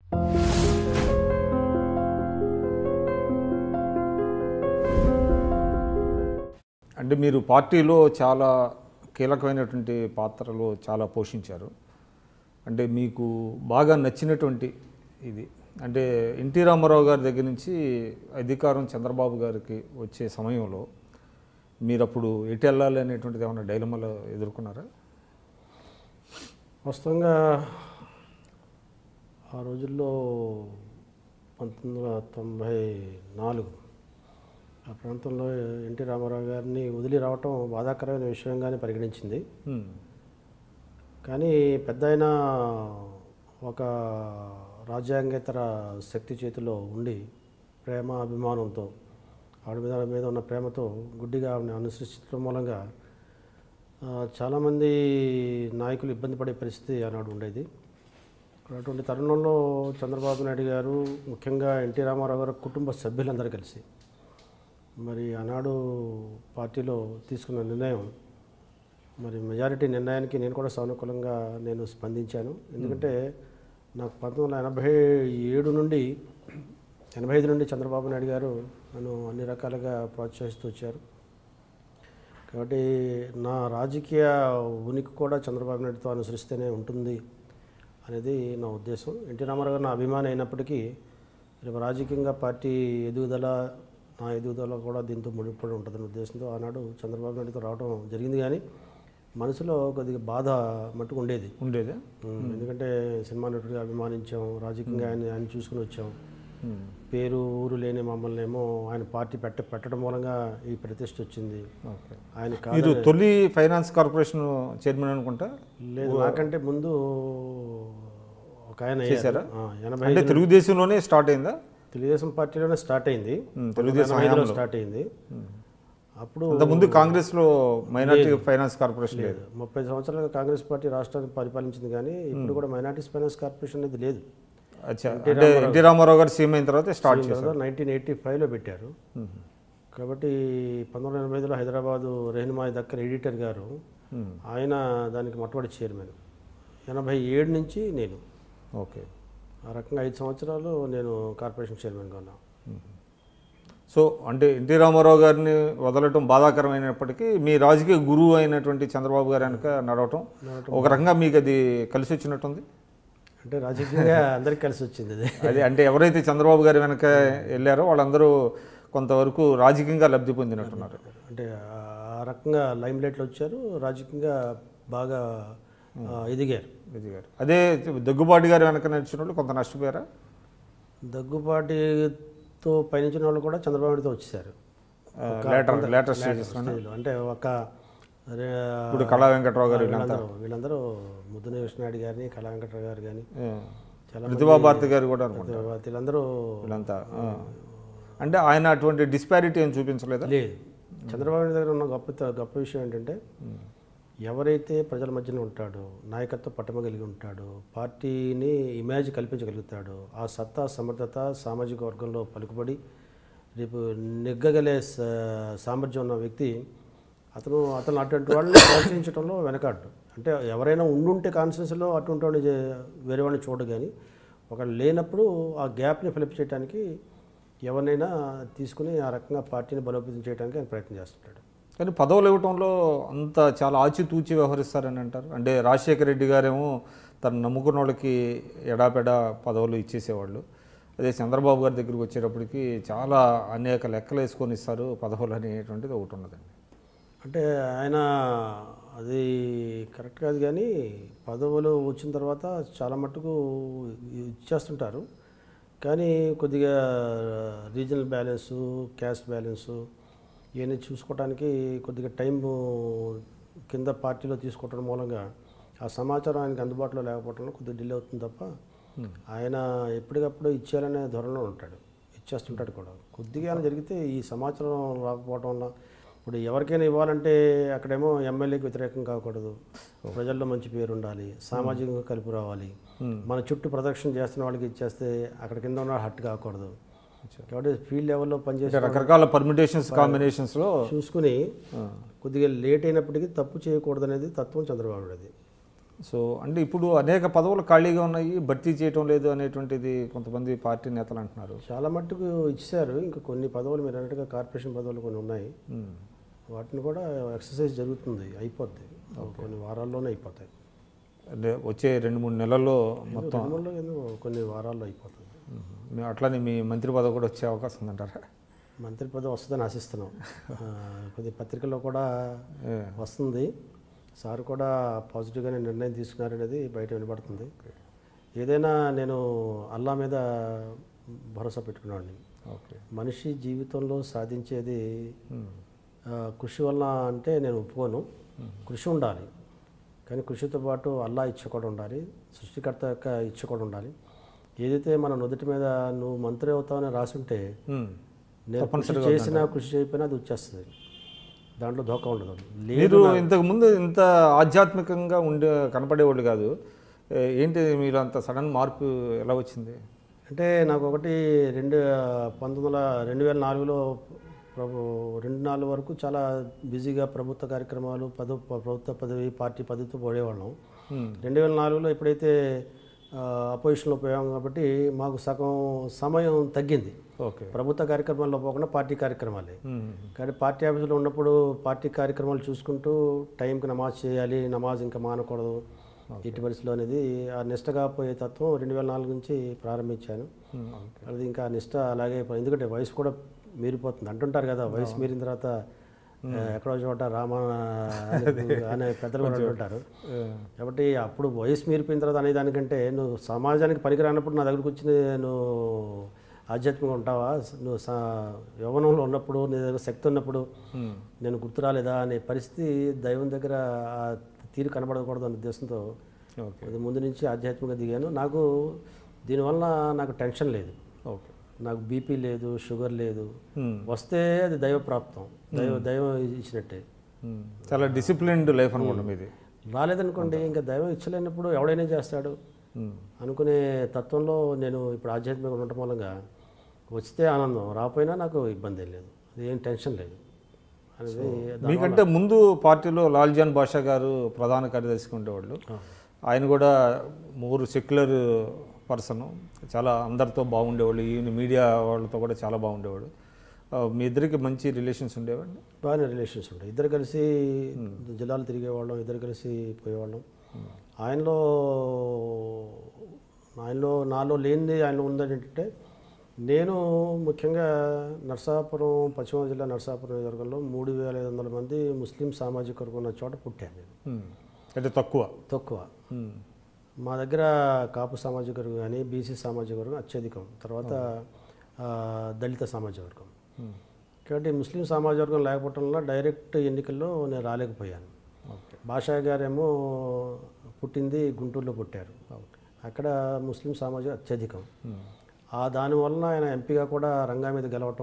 అంటే మీరు పార్టీలో చాలా కీలకమైనటువంటి పాత్రలు చాలా పోషించారు. అంటే మీకు బాగా నచ్చినటువంటి ఇది అంటే ఎన్టీ రామారావు గారి దగ్గర నుంచి అధికారం చంద్రబాబు గారికి వచ్చే సమయంలో మీరు అప్పుడు ఎటు వెళ్ళాలి అనేటువంటిది ఏమైనా డైలమాలో ఎదుర్కొన్నారా? వాస్తవంగా ఆ రోజుల్లో 1994 ఆ ప్రాంతంలో ఎన్టీ రామారావు గారిని వదిలి రావటం బాధాకరమైన విషయంగానే పరిగణించింది. కానీ పెద్ద ఆయన ఒక రాజ్యాంగేతర శక్తి చేతిలో ఉండి ప్రేమ అభిమానంతో ఆవిడ మీద ఉన్న ప్రేమతో గుడ్డిగా ఆవిడని అనుసరించడం మూలంగా చాలామంది నాయకులు ఇబ్బంది పడే పరిస్థితి ఆనాడు ఉండేది. అటువంటి తరుణంలో చంద్రబాబు నాయుడు గారు ముఖ్యంగా ఎన్టీ రామారావు గారు కుటుంబ సభ్యులందరూ కలిసి మరి ఆనాడు పార్టీలో తీసుకున్న నిర్ణయం మరి మెజారిటీ నిర్ణయానికి నేను కూడా సానుకూలంగా నేను స్పందించాను. ఎందుకంటే నాకు 1987 నుండి 85 నుండి చంద్రబాబు నాయుడు గారు నన్ను అన్ని రకాలుగా ప్రోత్సహిస్తూ వచ్చారు. కాబట్టి నా రాజకీయ ఉనికి కూడా చంద్రబాబు నాయుడుతో అనుసరిస్తేనే ఉంటుంది అనేది నా ఉద్దేశం. ఎన్టీ రామారావు గారు నా అభిమాని అయినప్పటికీ రేపు రాజకీయంగా పార్టీ ఎదుగుదల నా ఎదుగుదల కూడా దీంతో ముడిపడి ఉంటుందనే ఉద్దేశంతో ఆనాడు చంద్రబాబు నాయుడుతో రావడం జరిగింది. కానీ మనసులో కొద్దిగా బాధ మట్టుకు ఉండేది. ఎందుకంటే సినిమా నటుడిగా అభిమానించాం, రాజకీయంగా ఆయన చూసుకుని వచ్చాం. పేరు ఊరు లేని మమ్మల్ని ఏమో ఆయన పార్టీ పెట్టడం మూలంగా ఈ ప్రతిష్ట వచ్చింది. ఆయన తొలి ఫైనాన్స్ కార్పొరేషన్ చైర్మన్ అనుకుంటా? లేదు, నాకంటే ముందు ఒక ఆయన చేశారా? 85 తెలుగుదేశంలోనే స్టార్ట్ అయిందా? తెలుగుదేశం పార్టీలోనే స్టార్ట్ అయింది. తెలుగుదేశం స్టార్ట్ అయింది. అప్పుడు ముందు కాంగ్రెస్లో మైనార్టీ ఫైనాన్స్ కార్పొరేషన్ లేదు. 30 సంవత్సరాలుగా కాంగ్రెస్ పార్టీ రాష్ట్రాన్ని పరిపాలించింది. కానీ ఇప్పుడు కూడా మైనార్టీస్ ఫైనాన్స్ కార్పొరేషన్ అనేది లేదు. ఎన్టీ రామారావు గారు సీఎం అయిన తర్వాత స్టార్ట్ చేశారు. 1985లో పెట్టారు. కాబట్టి 1985లో హైదరాబాదు రెహనుమాయి దక్కర్ ఎడిటర్ గారు ఆయన దానికి మొట్టమొదటి చైర్మన్. 87 నుంచి నేను. ఓకే. ఆ రకంగా 5 సంవత్సరాలు నేను కార్పొరేషన్ చైర్మన్గా ఉన్నాను. సో అంటే ఎన్టీ రామారావు గారిని వదలటం బాధాకరమైనప్పటికీ మీ రాజకీయ గురువు అయినటువంటి చంద్రబాబు గారి వెనక నడవటం ఒక రకంగా మీకు అది కలిసి వచ్చినట్టుంది. అంటే రాజకీయంగా అందరికీ కలిసి వచ్చింది అది. అంటే ఎవరైతే చంద్రబాబు గారి వెనక వెళ్ళారో వాళ్ళందరూ కొంతవరకు రాజకీయంగా లబ్ధి పొందినట్టున్నారు. అంటే ఆ రకంగా లైమ్ లైట్లో వచ్చారు, రాజకీయంగా బాగా ఎదిగారు. అదే దగ్గుబాటి గారి వెనక నడిచిన వాళ్ళు కొంత నష్టపోయారా? దగ్గుబాటితో పయనించిన వాళ్ళు కూడా చంద్రబాబు నాయుడుతో వచ్చేసారు లేటెస్ట్ స్టేజ్లో. అంటే ఒక ఇప్పుడు కళా వెంకట్రావు గారు వీళ్ళందరూ ముద్దున కృష్ణారెడ్డి గారిని, కళా వెంకట్రావు గారు కానీ, చాలా ప్రతిభా భారతి గారు కూడా వీళ్ళందరూ వీళ్ళంతా. అంటే ఆయన అటువంటి డిస్పారిటీ ఏం చూపించలేదు. లేదు. చంద్రబాబు నాయుడు దగ్గర ఉన్న గొప్ప విషయం ఏంటంటే ఎవరైతే ప్రజల మధ్యన ఉంటాడో, నాయకత్వ పట్టమ కలిగి ఉంటాడో, పార్టీని ఇమేజ్ కల్పించగలుగుతాడో, ఆ సత్తా సమర్థత సామాజిక వర్గంలో పలుకుబడి రేపు నెగ్గగలే సామర్థ్యం ఉన్న వ్యక్తి అతను అటువంటి వాళ్ళని ప్రోత్సహించడంలో వెనకాడు. అంటే ఎవరైనా ఉండుంటే కాన్స్టిట్యూన్సీలో అటువంటి వాడిని వేరే వాడిని చూడడు. కానీ ఒకళ్ళు లేనప్పుడు ఆ గ్యాప్ని ఫిలప్ చేయడానికి ఎవరినైనా తీసుకుని ఆ రకంగా పార్టీని బలోపేతం చేయడానికి ఆయన ప్రయత్నం చేస్తుంటాడు. కానీ పదవులు ఇవ్వటంలో అంత చాలా ఆచితూచి వ్యవహరిస్తారని అంటారు. అంటే రాజశేఖర రెడ్డి గారేమో తను నమ్ముకున్న వాళ్ళకి ఎడాపెడా పదవులు ఇచ్చేసేవాళ్ళు. అదే చంద్రబాబు గారి దగ్గరికి వచ్చేటప్పటికి చాలా అనేక లెక్కలు వేసుకొని ఇస్తారు పదవులు అనేటువంటిది ఒకటి ఉన్నదండి. అంటే ఆయన అది కరెక్ట్ కాదు. కానీ పదవులు వచ్చిన తర్వాత చాలా మట్టుకు ఇచ్చేస్తుంటారు. కానీ కొద్దిగా రీజనల్ బ్యాలెన్సు, క్యాస్ట్ బ్యాలెన్సు ఇవన్నీ చూసుకోవడానికి కొద్దిగా టైం కింద పార్టీలో తీసుకోవటం మూలంగా ఆ సమాచారం ఆయనకి అందుబాటులో లేకపోవడంలో కొద్దిగా డిలే అవుతుంది తప్ప ఆయన ఎప్పటికప్పుడు ఇచ్చేయాలనే ధోరణిలో ఉంటాడు, ఇచ్చేస్తుంటాడు కూడా. కొద్దిగా జరిగితే ఈ సమాచారం రాకపోవడం వల్ల ఇప్పుడు ఎవరికైనా ఇవ్వాలంటే అక్కడేమో ఎమ్మెల్యేకి వ్యతిరేకం కాకూడదు, ప్రజల్లో మంచి పేరు ఉండాలి, సామాజికంగా కలిపి రావాలి, మన చుట్టూ ప్రదక్షిణ చేస్తున్న వాళ్ళకి ఇచ్చేస్తే అక్కడ కింద ఉన్న హట్ కాకూడదు. కాబట్టి ఫీల్డ్ లెవెల్లో పనిచేసే రకరకాల పర్మిటేషన్స్ కాంబినేషన్స్లో చూసుకుని కొద్దిగా లేట్ అయినప్పటికీ తప్పు చేయకూడదు అనేది తత్వం చంద్రబాబు నాయుడుది. సో అంటే ఇప్పుడు అనేక పదవులు ఖాళీగా ఉన్నాయి, భర్తీ చేయటం లేదు అనేటువంటిది కొంతమంది పార్టీ నేతలు అంటున్నారు. చాలా మట్టుకు ఇచ్చారు. ఇంకా కొన్ని పదవులు మీరు అన్నట్టుగా కార్పొరేషన్ పదవులు కొన్ని ఉన్నాయి. మ్మ్. వాటిని కూడా ఎక్సర్సైజ్ జరుగుతుంది, అయిపోద్ది. కొన్ని వారాల్లోనే అయిపోతాయి. అంటే వచ్చే 2-3 నెలల్లో మొత్తం నిర్మల్లో కొన్ని వారాల్లో అయిపోతుంది. అట్లానే మీ మంత్రి పదవి కూడా వచ్చే అవకాశం ఉందంటారా? మంత్రి పదవి వస్తుందని ఆశిస్తున్నాం. కొద్ది పత్రికల్లో కూడా వస్తుంది. సార్ కూడా పాజిటివ్గానే నిర్ణయం తీసుకున్నారనేది బయట వినపడుతుంది. ఏదైనా నేను అల్లా మీద భరోసా పెట్టుకున్నాను. ఓకే. మనిషి జీవితంలో సాధించేది కృషి వలన అంటే నేను ఒప్పుకోను. కృషి ఉండాలి, కానీ కృషితో పాటు అల్లా ఇచ్చ కూడా ఉండాలి, సృష్టికర్త యొక్క ఇచ్చ కూడా ఉండాలి. ఏదైతే మన నుదుటి మీద నువ్వు మంత్రి అవుతావని రాసుంటే నేను కృషి చేసినా కృషి చేయకపోయినా అది వచ్చేస్తుంది. దాంట్లో ధోకా ఉండదు. మీరు ఇంతకుముందు ఇంత ఆధ్యాత్మికంగా కనపడేవాళ్ళు కాదు. ఏంటి మీరు అంత సడన్ మార్పు ఎలా వచ్చింది? అంటే నాకు ఒకటి 2004లో 2004 వరకు చాలా బిజీగా ప్రభుత్వ కార్యక్రమాలు, ప్రభుత్వ పదవి, పార్టీ పదవితో పడేవాళ్ళం. 2004లో ఎప్పుడైతే అపోజిషన్లో పోయాం కాబట్టి మాకు సగం సమయం తగ్గింది. ఓకే. ప్రభుత్వ కార్యక్రమాల్లో పోకుండా పార్టీ కార్యక్రమాలే. కానీ పార్టీ ఆఫీసులో ఉన్నప్పుడు పార్టీ కార్యక్రమాలు చూసుకుంటూ టైంకి నమాజ్ చేయాలి, నమాజ్ ఇంకా మానకూడదు ఇటు పరిస్థితిలో అనేది ఆ నిష్టగా పోయే తత్వం 2004 నుంచి ప్రారంభించాను. అది ఇంకా నిష్ట అలాగే, ఎందుకంటే వయసు కూడా మీరిపోతుంది అంటుంటారు కదా, వయసు మీరిన తర్వాత ఎక్కడో చోట రామ అనే పెద్దలు కూడా అంటుంటారు. కాబట్టి అప్పుడు వయసు మీరిపోయిన తర్వాత అనేదానికంటే నువ్వు సమాజానికి పనికిరానప్పుడు నా దగ్గరకు వచ్చి నువ్వు ఆధ్యాత్మికంగా ఉంటావా, నువ్వు యవ్వనంలో ఉన్నప్పుడు నీ దగ్గర శక్తి ఉన్నప్పుడు నేను గుర్తు రాలేదా అనే పరిస్థితి దైవం దగ్గర తీరు కనబడకూడదు అనే ఉద్దేశంతో అది ముందు నుంచి ఆధ్యాత్మికంగా దిగాను. నాకు దీనివల్ల నాకు టెన్షన్ లేదు, నాకు బీపీ లేదు, షుగర్ లేదు. వస్తే అది దైవ ప్రాప్తం, దైవం ఇచ్చినట్టే. చాలా డిసిప్లిన్డ్ లైఫ్ అనుకోండి మీది. రాలేదనుకోండి ఇంకా దైవం ఇచ్చలేనప్పుడు ఎవడైనా చేస్తాడు అనుకునే తత్వంలో నేను ఇప్పుడు ఆధ్యాత్మికంగా ఉండటం మూలంగా వస్తే ఆనందం, రాకపోయినా నాకు ఇబ్బంది ఏం లేదు, ఏం టెన్షన్ లేదు అనేది. మీకంటే ముందు పార్టీలో లాల్జాన్ బాషా గారు ప్రధాన కార్యదర్శిగా ఉండేవాళ్ళు. ఆయన కూడా మోర్ సెక్యులర్ పర్సన్, చాలా అందరితో బాగుండేవాళ్ళు, ఈయన మీడియా వాళ్ళతో కూడా చాలా బాగుండేవాడు. మీ ఇద్దరికి మంచి రిలేషన్స్ ఉండేవాళ్ళు? బాగానే రిలేషన్స్ ఉంటాయి. ఇద్దరు కలిసి జిల్లాలు తిరిగేవాళ్ళం, ఇద్దరు కలిసి పోయేవాళ్ళం. ఆయనలో నాలో లేనిది ఆయనలో ఉందేంటంటే, నేను ముఖ్యంగా నర్సాపురం, పశ్చిమ జిల్లా నర్సాపురం నియోజకవర్గంలో 3500 మంది ముస్లిం సామాజిక వర్గం ఉన్న చోట పుట్టాను నేను. అంటే తక్కువ. మా దగ్గర కాపు సామాజిక వర్గం కానీ, బీసీ సామాజిక వర్గం అత్యధికం, తర్వాత దళిత సామాజిక వర్గం. కాబట్టి ముస్లిం సామాజిక వర్గం లేకపోవటం వల్ల డైరెక్ట్ ఎన్నికల్లో నేను రాలేకపోయాను. బాషా గారేమో పుట్టింది గుంటూరులో పుట్టారు, అక్కడ ముస్లిం సామాజిక అత్యధికం. దానివలన ఆయన ఎంపీగా కూడా రంగా మీద గెలవటం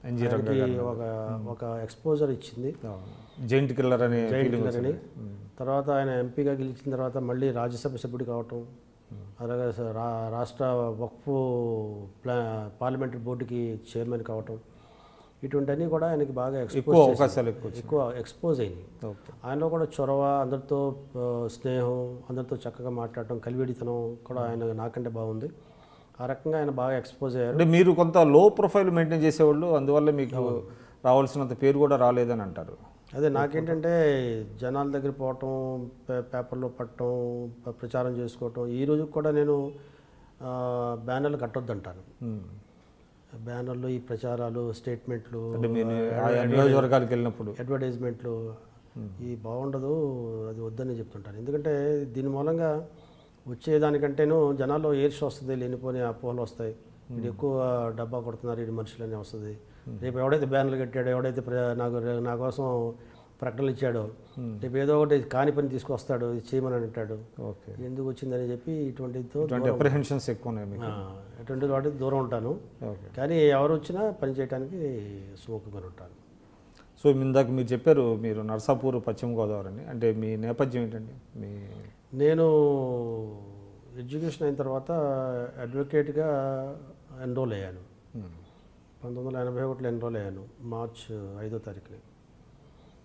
ఒక ఎక్స్పోజర్ ఇచ్చింది, జైంట్ కిల్లర్ అని. తర్వాత ఆయన ఎంపీగా గెలిచిన తర్వాత మళ్ళీ రాజ్యసభ సభ్యుడు కావటం, అలాగే రాష్ట్ర వక్ఫ్ పార్లమెంటరీ బోర్డుకి చైర్మన్ కావటం, ఇటువంటివన్నీ కూడా ఆయనకి బాగా ఎక్కువ ఎక్స్పోజ్ అయినాయి. ఆయనలో కూడా చొరవ, అందరితో స్నేహం, అందరితో చక్కగా మాట్లాడటం, కలివిడితనం కూడా ఆయన నాకంటే బాగుంది. ఆ రకంగా ఆయన బాగా ఎక్స్పోజ్ అయ్యారు. అంటే మీరు కొంత లో ప్రొఫైల్ మెయింటైన్ చేసేవాళ్ళు, అందువల్ల మీకు రావాల్సినంత పేరు కూడా రాలేదని అంటారు. అదే నాకేంటంటే జనాల దగ్గర పోవటం, పేపర్లో పట్టడం, ప్రచారం చేసుకోవటం. ఈ రోజు కూడా నేను బ్యానర్లు కట్టొద్దంటాను. బ్యానర్లు, ఈ ప్రచారాలు, స్టేట్మెంట్లు, నియోజకవర్గాలకు వెళ్ళినప్పుడు అడ్వర్టైజ్మెంట్లు ఈ బాగుండదు, అది వద్దని చెప్తుంటాను. ఎందుకంటే దీని మూలంగా వచ్చేదానికంటేను జనాల్లో ఈర్ష్య వస్తుంది, లేనిపోని అపోహలు వస్తాయి. ఇది ఎక్కువ డబ్బా కొడుతున్నారు ఇది మనుషులని వస్తుంది. రేపు ఎవడైతే బ్యానర్లు కట్టాడో, ఎవడైతే నా కోసం ప్రకటనలు ఇచ్చాడో, రేపు ఏదో ఒకటి కాని పని తీసుకొస్తాడు, ఇది చేయమని అంటాడు, ఎందుకు వచ్చిందని చెప్పి ఇటువంటితో అప్రిహెన్షన్స్ ఎక్కువ ఎటువంటి వాటికి దూరం ఉంటాను. కానీ ఎవరు వచ్చినా పని చేయడానికి సుముఖంగా ఉంటాను. సో ఇందాక మీరు చెప్పారు మీరు నర్సాపూర్, పశ్చిమ గోదావరి అని, అంటే మీ నేపథ్యం ఏంటండి? నేను ఎడ్యుకేషన్ అయిన తర్వాత అడ్వకేట్గా ఎన్రోల్ అయ్యాను. 1981లో ఎన్రోల్ అయ్యాను, మార్చ్ 5వ తారీఖుని.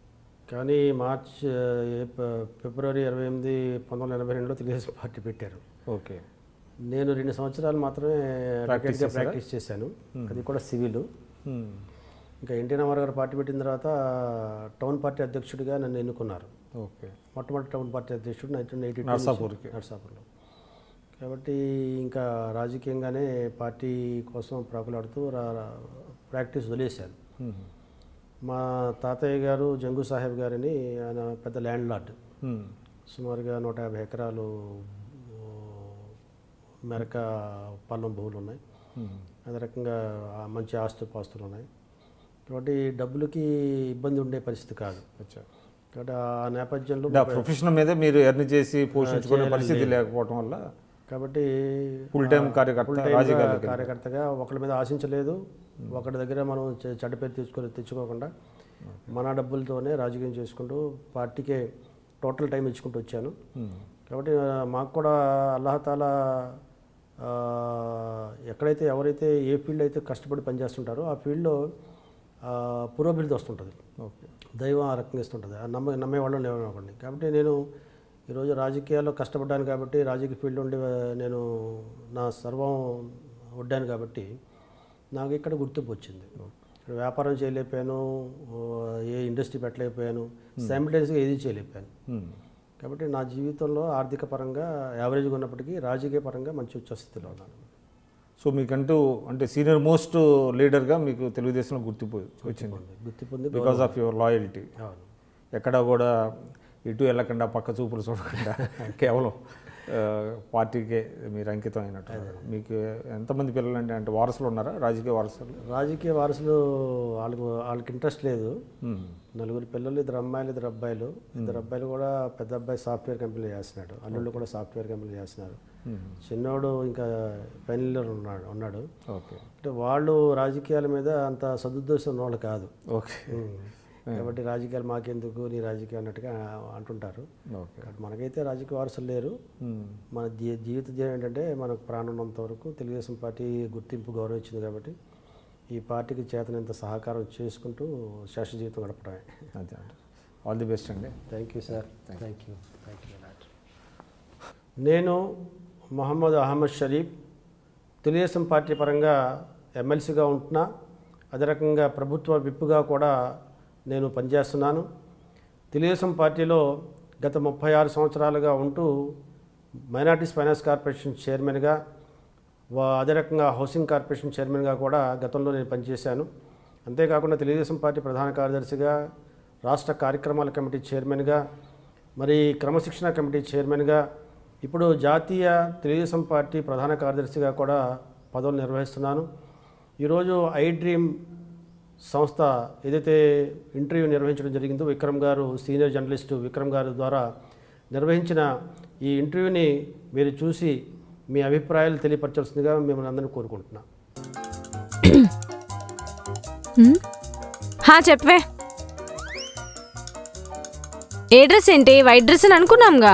కానీ ఫిబ్రవరి 28, 1982లో తెలుగుదేశం పార్టీ పెట్టారు. ఓకే. నేను 2 సంవత్సరాలు మాత్రమే ప్రాక్టీస్ చేశాను. అది కూడా సివిల్. ఇంకా ఎన్టీ రామారావు గారు పార్టీ పెట్టిన తర్వాత టౌన్ పార్టీ అధ్యక్షుడిగా నన్ను ఎన్నుకున్నారు. ఓకే. మొట్టమొదటి టౌన్ పార్టీ అధ్యక్షుడు 1982 నర్సాపూర్లో. కాబట్టి ఇంకా రాజకీయంగానే పార్టీ కోసం ప్రాకులాడుతూ ప్రాక్టీస్ వదిలేశాను. మా తాతయ్య గారు జంగు సాహెబ్ గారిని, ఆయన పెద్ద ల్యాండ్ లార్డ్, సుమారుగా 150 ఎకరాలు మెరక పల్లం భూములు ఉన్నాయి. అదే రకంగా మంచి ఆస్తుపాస్తులు ఉన్నాయి. కాబట్టి డబ్బులకి ఇబ్బంది ఉండే పరిస్థితి కాదు. కాబట్టి ఆ నేపథ్యంలో ప్రొఫెషన్ మీద మీరు ఎర్న్ చేసి పోషించుకునే పరిస్థితి లేకపోవడం వల్ల, కాబట్టి ఫుల్ టైం కార్యకర్తగా ఒకరి మీద ఆశించలేదు. ఒకరి దగ్గర మనం చెడ్డ పేరు తెచ్చుకోకుండా మన డబ్బులతోనే రాజకీయం చేసుకుంటూ పార్టీకే టోటల్ టైం ఇచ్చుకుంటూ వచ్చాను. కాబట్టి మాకు కూడా అల్లాహతాలా ఎక్కడైతే ఎవరైతే ఏ ఫీల్డ్ అయితే కష్టపడి పనిచేస్తుంటారో ఆ ఫీల్డ్లో పురోభివృద్ధి వస్తుంటుంది. దైవం ఆ రకంగా ఇస్తుంటుంది. నమ్మేవాళ్ళు లేవనుకోండి. కాబట్టి నేను ఈరోజు రాజకీయాల్లో కష్టపడ్డాను కాబట్టి, రాజకీయ ఫీల్డ్ ఉండి నేను నా సర్వం వడ్డాను కాబట్టి నాకు ఇక్కడ గుర్తింపు వచ్చింది. ఇక్కడ వ్యాపారం చేయలేకపోయాను, ఏ ఇండస్ట్రీ పెట్టలేకపోయాను, సైమిల్టేనియస్గా ఏది చేయలేకపోయాను. కాబట్టి నా జీవితంలో ఆర్థిక పరంగా యావరేజ్గా ఉన్నప్పటికీ రాజకీయ పరంగా మంచి ఉచ్చస్థితిలో ఉన్నాను. సో మీకంటూ అంటే సీనియర్ మోస్ట్ లీడర్గా మీకు తెలుగుదేశంలో గుర్తింపు వచ్చింది బికాస్ ఆఫ్ యువర్ లాయల్టీ. ఎక్కడ కూడా ఇటు వెళ్ళకుండా పక్క చూపులు చూడకుండా కేవలం పార్టీకే మీరు అంకితం అయినట్టు. మీకు ఎంతమంది పిల్లలు అంటే వారసులు ఉన్నారా? రాజకీయ వారసులు వాళ్ళకి ఇంట్రెస్ట్ లేదు. 4 పిల్లలు, 2 అమ్మాయిలు 2 అబ్బాయిలు. 2 అబ్బాయిలు కూడా, పెద్ద అబ్బాయి సాఫ్ట్వేర్ కంపెనీలో చేస్తున్నాడు, అల్లుళ్ళు కూడా సాఫ్ట్వేర్ కంపెనీలో చేస్తున్నారు. చిన్నోడు ఇంకా ఫైనల్ ఇయర్ ఉన్నాడు. అంటే వాళ్ళు రాజకీయాల మీద అంత సదుద్దేశం ఉన్న వాళ్ళు కాదు. కాబట్టి రాజకీయాలు మాకెందుకు, నీ రాజకీయం అన్నట్టుగా అంటుంటారు. కాబట్టి మనకైతే రాజకీయ వారసులు లేరు. మన జీవిత ధ్యేయం ఏంటంటే మనకు ప్రాణం ఉన్నంత వరకు తెలుగుదేశం పార్టీ గుర్తింపు గౌరవించింది కాబట్టి ఈ పార్టీకి చేతనంత సహకారం చేసుకుంటూ శాశ్వత జీవితం గడపడమే. అదే. ఆల్ ది బెస్ట్ అండి. Thank you sir. Thank you. నేను మొహమ్మద్ అహ్మద్ షరీఫ్ తెలుగుదేశం పార్టీ పరంగా ఎమ్మెల్సీగా ఉంటున్నా, అదే రకంగా ప్రభుత్వ విప్పుగా కూడా నేను పనిచేస్తున్నాను. తెలుగుదేశం పార్టీలో గత 36 సంవత్సరాలుగా ఉంటూ మైనార్టీస్ ఫైనాన్స్ కార్పొరేషన్ చైర్మన్గా, అదే రకంగా హౌసింగ్ కార్పొరేషన్ చైర్మన్గా కూడా గతంలో నేను పనిచేశాను. అంతేకాకుండా తెలుగుదేశం పార్టీ ప్రధాన కార్యదర్శిగా, రాష్ట్ర కార్యక్రమాల కమిటీ చైర్మన్గా, మరి క్రమశిక్షణ కమిటీ చైర్మన్గా, ఇప్పుడు జాతీయ తెలుగుదేశం పార్టీ ప్రధాన కార్యదర్శిగా కూడా పదవులు నిర్వహిస్తున్నాను. ఈరోజు ఐ డ్రీమ్ సంస్థ ఏదైతే ఇంటర్వ్యూ నిర్వహించడం జరిగిందో, విక్రమ్ గారు, సీనియర్ జర్నలిస్టు విక్రమ్ గారు ద్వారా నిర్వహించిన ఈ ఇంటర్వ్యూని మీరు చూసి మీ అభిప్రాయాలు తెలియపరచాల్సిందిగా మిమ్మల్ని అందరినీ కోరుకుంటున్నా. చెప్పవే, ఏ డ్రెస్ ఏంటి? వైట్ డ్రెస్ అని అనుకున్నాంగా.